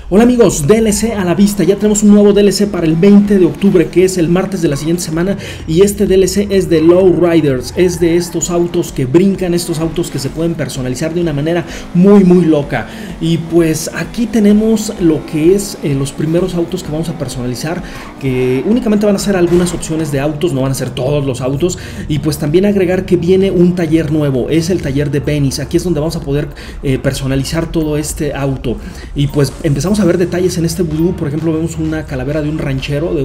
Hola amigos, DLC a la vista, ya tenemos un nuevo DLC para el 20 de octubre, que es el martes de la siguiente semana, y este DLC es de Lowriders, es de estos autos que brincan, estos autos que se pueden personalizar de una manera muy loca. Y pues aquí tenemos lo que es los primeros autos que vamos a personalizar, que únicamente van a ser algunas opciones de autos, no van a ser todos los autos, y pues también agregar que viene un taller nuevo, es el taller de Venice. Aquí es donde vamos a poder personalizar todo este auto, y pues empezamos a ver detalles en este vudú. Por ejemplo, vemos una calavera de un ranchero, de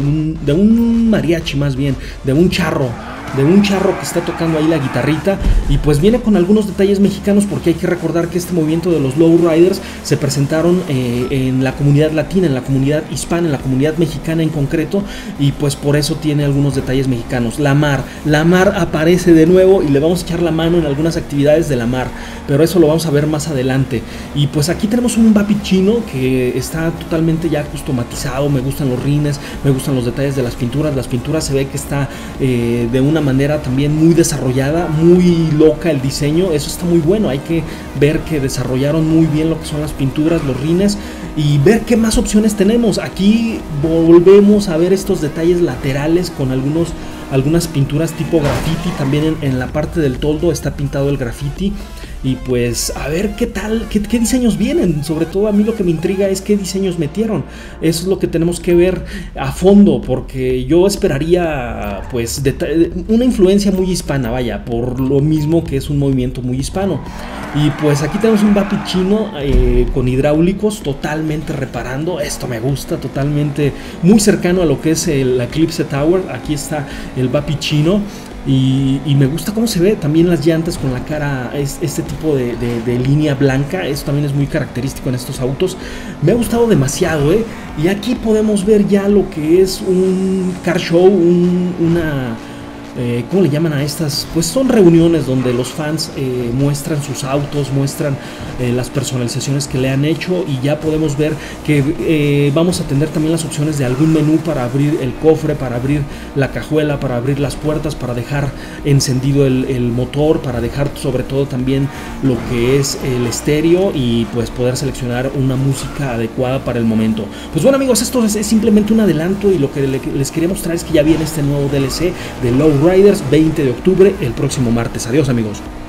un mariachi, más bien, de un charro que está tocando ahí la guitarrita, y pues viene con algunos detalles mexicanos, porque hay que recordar que este movimiento de los Lowriders se presentaron en la comunidad latina, en la comunidad hispana, en la comunidad mexicana en concreto, y pues por eso tiene algunos detalles mexicanos. La Mar aparece de nuevo y le vamos a echar la mano en algunas actividades de la Mar, pero eso lo vamos a ver más adelante. Y pues aquí tenemos un Vapi chino que está totalmente ya customatizado. Me gustan los rines, me gustan los detalles de las pinturas se ve que está de una manera también muy desarrollada, muy loca el diseño. Eso está muy bueno. Hay que ver que desarrollaron muy bien lo que son las pinturas, los rines, y ver qué más opciones tenemos. Aquí volvemos a ver estos detalles laterales con algunas pinturas tipo graffiti. También en la parte del toldo está pintado el graffiti. Y pues a ver qué tal, qué diseños vienen. Sobre todo a mí lo que me intriga es qué diseños metieron. Eso es lo que tenemos que ver a fondo, porque yo esperaría pues una influencia muy hispana, vaya, por lo mismo que es un movimiento muy hispano. Y pues aquí tenemos un Vapi chino con hidráulicos totalmente reparando. Esto me gusta, totalmente muy cercano a lo que es el Eclipse Tower. Aquí está el Vapi chino. Y me gusta cómo se ve también las llantas con la cara, este tipo de línea blanca. Eso también es muy característico en estos autos. Me ha gustado demasiado, Y aquí podemos ver ya lo que es un car show, ¿cómo le llaman a estas? Pues son reuniones donde los fans muestran sus autos, muestran las personalizaciones que le han hecho, y ya podemos ver que vamos a tener también las opciones de algún menú para abrir el cofre, para abrir la cajuela, para abrir las puertas, para dejar encendido el motor, para dejar sobre todo también lo que es el estéreo, y pues poder seleccionar una música adecuada para el momento. Pues bueno amigos, esto es simplemente un adelanto, y lo que les quería mostrar es que ya viene este nuevo DLC de Lowriders 20 de octubre, el próximo martes. Adiós amigos.